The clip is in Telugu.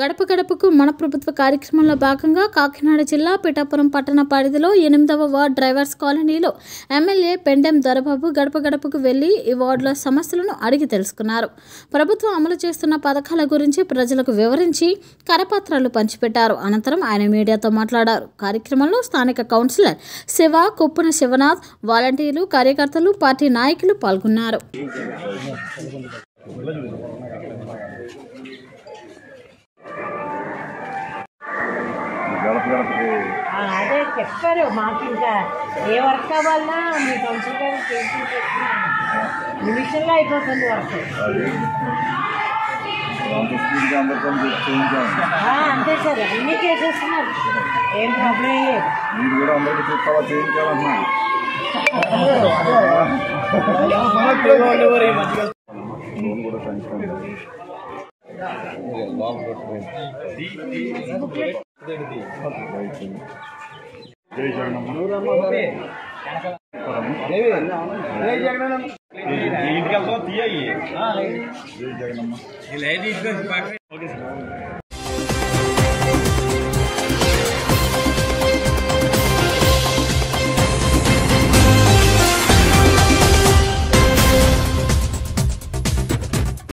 గడప గడపకు మన ప్రభుత్వ కార్యక్రమంలో భాగంగా కాకినాడ జిల్లా పిఠాపురం పట్టణ పరిధిలో 8వ వార్డు డ్రైవర్స్ కాలనీలో ఎమ్మెల్యే పెండెం దొరబాబు గడప గడపకు వెళ్లి ఈ వార్డులో సమస్యలను అడిగి తెలుసుకున్నారు. ప్రభుత్వం అమలు చేస్తున్న పథకాల గురించి ప్రజలకు వివరించి కరపత్రాలు పంచిపెట్టారు. అనంతరం ఆయన మీడియాతో మాట్లాడారు. కార్యక్రమంలో స్థానిక కౌన్సిలర్ శివ, కొప్పున శివనాథ్, వాలంటీర్లు, కార్యకర్తలు, పార్టీ నాయకులు పాల్గొన్నారు. అదే చెప్పారు మాకు. ఇంకా ఏ వర్క్ కావాలన్నా మీ కౌన్సిల్ గారు నిమిషంలో అయిపోతుంది వర్క్. అంతే సార్, అన్నీ చేసేస్తున్నారు, ఏం ప్రాబ్లం లేదు. జై జగనమ్మ. జై జగనమ్మ.